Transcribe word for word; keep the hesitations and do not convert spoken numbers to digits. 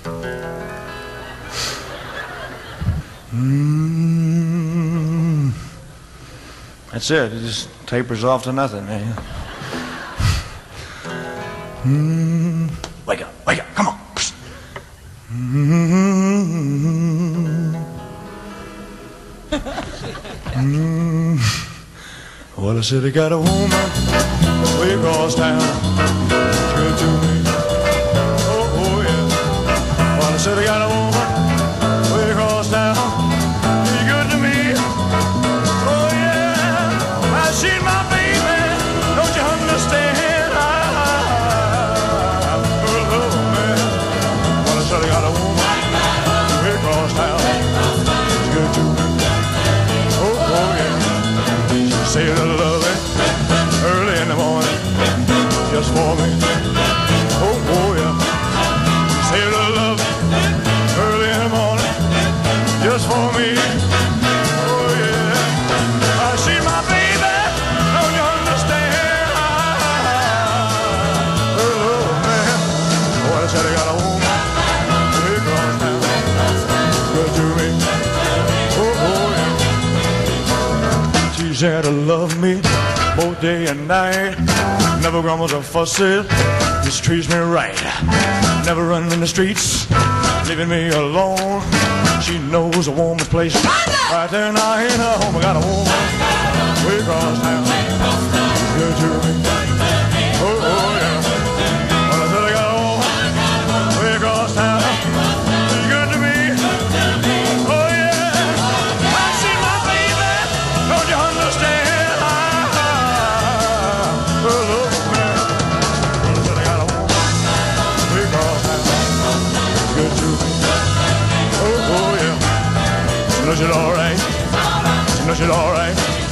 Mm. That's it. It just tapers off to nothing, man. Mm. Wake up, wake up, come on. Mm. Mm. Well, I said I got a woman way across town. She's good to me. Oh, oh yeah. Well, I said I got a woman way across town. She's good to me. Oh yeah. I seen my baby. Don't you understand? I, I'm her love man. Well, I said I got a woman way across town. She's good to me. Oh, oh yeah. She said I love it early in the morning, just for me. Oh, oh yeah. Say I love it early in the morning, just for me. Oh yeah. I see my baby, don't you understand? Her love, man. Oh, I said I got a woman way across town, good to me. Oh, oh yeah. She said I love me both day and night, never grumbles or fusses, just treats me right. Never running in the streets, leaving me alone. She knows a woman's place right there now in her home. I got a woman way across town, she's good to me. Oh, oh yeah. Well, I said I got a woman way across town, she's good to me. Oh yeah. I see my baby, don't you understand? She knows it all right. She knows it all right.